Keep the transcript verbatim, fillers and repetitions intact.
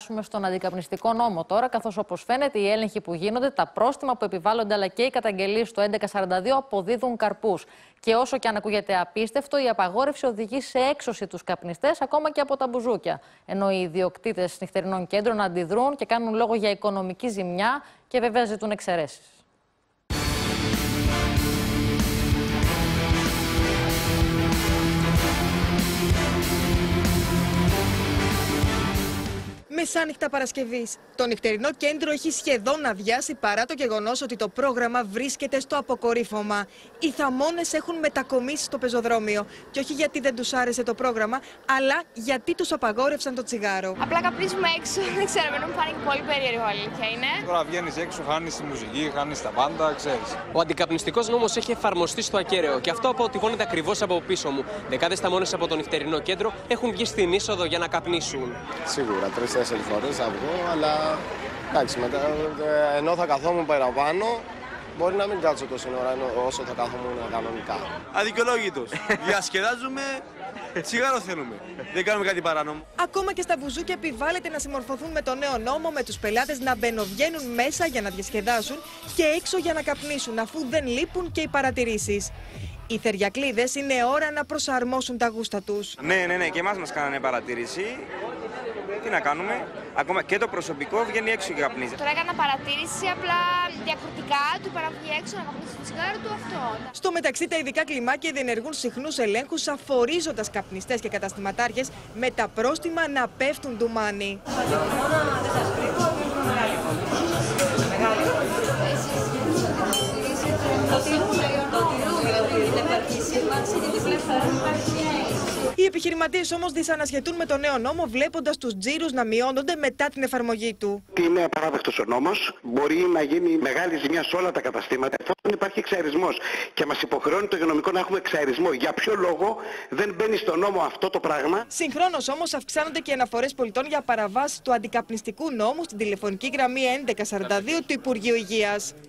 περάσουμε στον αντικαπνιστικό νόμο τώρα, καθώς όπως φαίνεται οι έλεγχοι που γίνονται, τα πρόστιμα που επιβάλλονται αλλά και οι καταγγελίες του έντεκα σαράντα δύο αποδίδουν καρπούς. Και όσο και αν ακούγεται απίστευτο, η απαγόρευση οδηγεί σε έξωση τους καπνιστές ακόμα και από τα μπουζούκια. Ενώ οι ιδιοκτήτες νυχτερινών κέντρων αντιδρούν και κάνουν λόγο για οικονομική ζημιά και βέβαια ζητούν εξαιρέσεις. Μεσάνυχτα Παρασκευής. Το νυχτερινό κέντρο έχει σχεδόν αδειάσει παρά το γεγονός ότι το πρόγραμμα βρίσκεται στο αποκορύφωμα. Οι θαμώνες έχουν μετακομίσει στο πεζοδρόμιο. Και όχι γιατί δεν τους άρεσε το πρόγραμμα, αλλά γιατί τους απαγόρευσαν το τσιγάρο. Απλά καπνίζουμε έξω, δεν ξέρω, δεν μου φάνηκε πολύ περίεργο, αλήθεια είναι. Τώρα βγαίνεις έξω, χάνεις τη μουσική, χάνεις τα πάντα, ξέρεις. Ο αντικαπνιστικός νόμος έχει εφαρμοστεί στο ακέραιο και αυτό αποτυπώνεται ακριβώς από πίσω μου. Δεκάδες θαμώνες από το νυχτερινό κέντρο έχουν βγει στην είσοδο για να καπνίσουν. Σίγουρα, τρεις-τέσσερις φορές θα βγω, αλλά εντάξει, μετά, ενώ θα καθόμουν παραπάνω, μπορεί να μην κάτσω τόση ώρα όσο θα κάθομουν κανονικά. Αδικαιολόγητος. Διασκεδάζουμε, τσιγάρο θέλουμε. Δεν κάνουμε κάτι παράνομο. Ακόμα και στα μπουζούκια επιβάλλεται να συμμορφωθούν με το νέο νόμο, με τους πελάτες να μπαινοβγαίνουν μέσα για να διασκεδάσουν και έξω για να καπνίσουν, αφού δεν λείπουν και οι παρατηρήσεις. Οι θεριακλίδες είναι ώρα να προσαρμόσουν τα γούστα τους. Ναι, ναι, ναι, και εμάς μας κάνανε παρατήρηση. Τι να κάνουμε, ακόμα και το προσωπικό βγαίνει έξω και καπνίζει. Τώρα έκανα παρατήρηση, απλά διακριτικά του είπα να βγει έξω να καπνίσει το τσιγάρο του αυτό. Στο μεταξύ, τα ειδικά κλιμάκια διενεργούν συχνούς ελέγχους, αφορίζοντας καπνιστές και καταστηματάρχες με τα πρόστιμα να πέφτουν ντουμάνι. Οι επιχειρηματίες όμως δυσανασχετούν με το νέο νόμο, βλέποντας τους τζίρους να μειώνονται μετά την εφαρμογή του. Είναι απαράδεκτος ο νόμος. Μπορεί να γίνει μεγάλη ζημιά σε όλα τα καταστήματα εφόσον υπάρχει εξαερισμός. Και μας υποχρεώνει το υγειονομικό να έχουμε εξαερισμό. Για ποιο λόγο δεν μπαίνει στο νόμο αυτό το πράγμα? Συγχρόνως όμως αυξάνονται και οι αναφορές πολιτών για παραβάσεις του αντικαπνιστικού νόμου στην τηλεφωνική γραμμή έντεκα σαράντα δύο του Υπουργείου Υγείας.